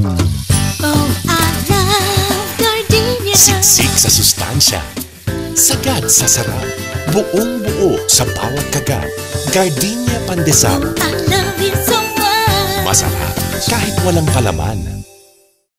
Oh, I love gardenia. Siksik sa sustansya, sagad sa sarap, buong buo sa bawat kagat. Gardenia Pandesal. I love you so much. Masarap kahit walang palaman.